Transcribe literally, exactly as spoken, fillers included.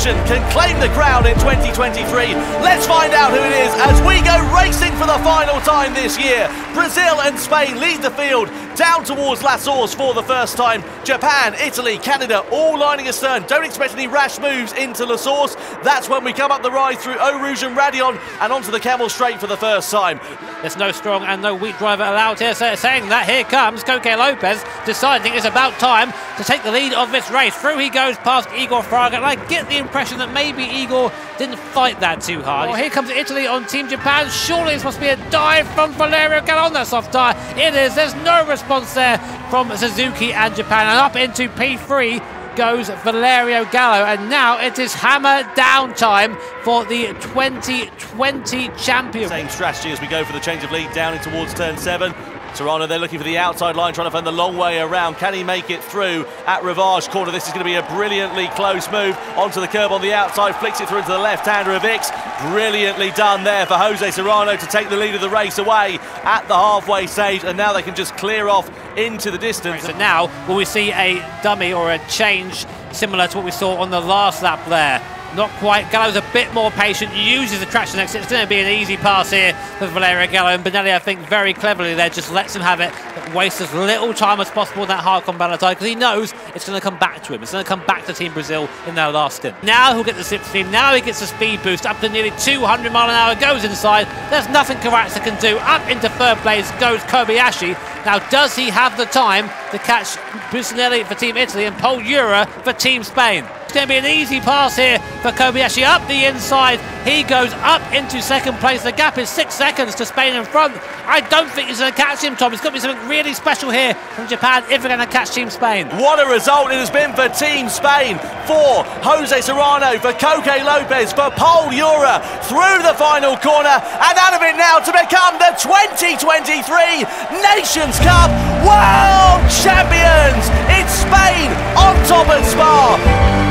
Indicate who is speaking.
Speaker 1: nation can claim the crown in twenty twenty-three. Let's find out who it is as we go racing for the final time this year. Brazil and Spain lead the field down towards La Source for the first time. Japan, Italy, Canada all lining astern. Don't expect any rash moves into La Source. That's when we come up the ride through Eau Rouge and Radion and onto the Camel Straight for the first time.
Speaker 2: There's no strong and no weak driver allowed here, so saying that here comes Coque Lopez, deciding it's about time to take the lead of this race. Through he goes past Igor Fraga, and I get the impression that maybe Igor didn't fight that too hard. Well, here comes Italy on Team Japan. Surely this must be a dive from Valerio Gallo on that soft tyre. It is. There's no response there from Suzuki and Japan. And up into P three goes Valerio Gallo, and now it is hammer down time for the twenty twenty champion.
Speaker 1: Same strategy as we go for the change of lead down in towards turn seven. Serrano, they're looking for the outside line, trying to find the long way around. Can he make it through at Rivage corner? This is going to be a brilliantly close move onto the curb on the outside, flicks it through into the left-hander of X. Brilliantly done there for Jose Serrano to take the lead of the race away at the halfway stage, and now they can just clear off into the distance.
Speaker 2: So now will we see a dummy or a change similar to what we saw on the last lap there? Not quite. Gallo's a bit more patient, uses the traction exit. It's going to be an easy pass here for Valerio Gallo, and Benelli, I think, very cleverly there, just lets him have it, but wastes as little time as possible in that hard combat tyre, because he knows it's going to come back to him. It's going to come back to Team Brazil in their last stint. Now he'll get the slipstream, now he gets the speed boost up to nearly two hundred mile an hour, goes inside. There's nothing Karatsa can do. Up into third place goes Kobayashi. Now, does he have the time to catch Bustinelli for Team Italy and Paul Ura for Team Spain? It's going to be an easy pass here for Kobayashi up the inside. He goes up into second place. The gap is six seconds to Spain in front. I don't think he's going to catch him, Tom. It's got to be something really special here from Japan if we're going to catch Team Spain.
Speaker 1: What a result it has been for Team Spain. For Jose Serrano, for Coque Lopez, for Paul Ura through the final corner and out of it now to become the twenty twenty-three Nations Cup World Champions. It's Spain on top at Spa.